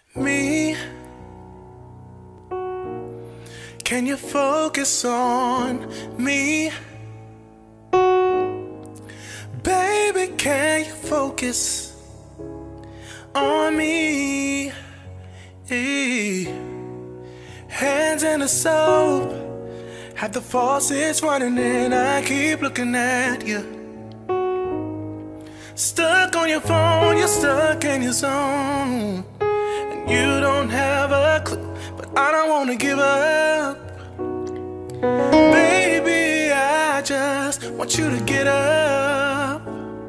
Me, can you focus on me? Baby, can you focus on me? Hands in the soap, have the faucets running and I keep looking at you. Stuck on your phone, you're stuck in your zone. You don't have a clue, but I don't wanna give up. Baby, I just want you to get up.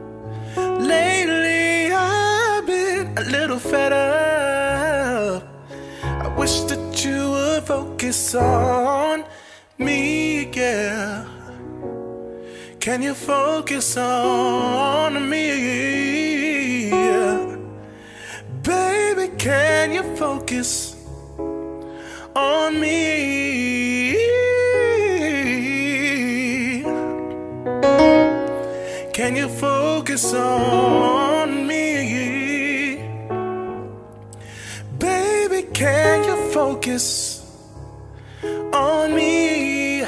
Lately, I've been a little fed up. I wish that you would focus on me, yeah. Can you focus on me, yeah? Baby, can you focus on me? Can you focus on me? Baby, can you focus on me?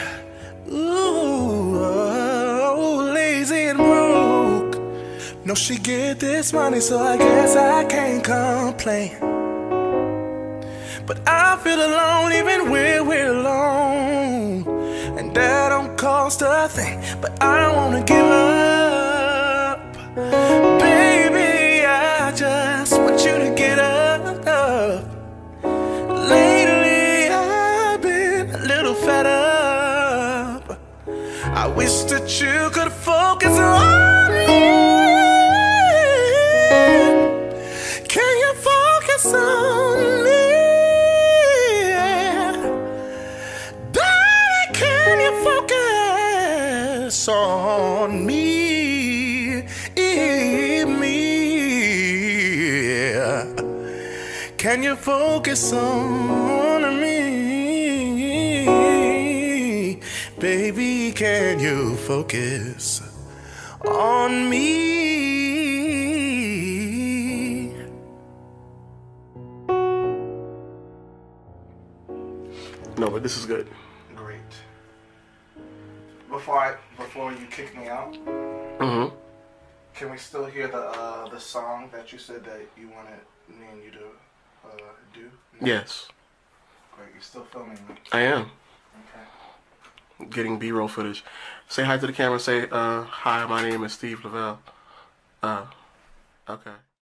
Ooh, lazy and broke. No, she get this money, so I guess I can't complain. But I feel alone even when we're alone, and that don't cost a thing. But I don't wanna give up. Baby, I just want you to get up. Lately, I've been a little fed up. I wish that you could focus on me. Can you focus on me? Baby, can you focus on me? Can you focus on me? Baby, can you focus on me? No, but this is good. Great. Before you kick me out, can we still hear the song that you said that you wanted me and you to do? Yes. Great. You're still filming me. I am. Okay. Getting B-roll footage. Say hi to the camera. Say, hi, my name is Steve Lavelle. Okay.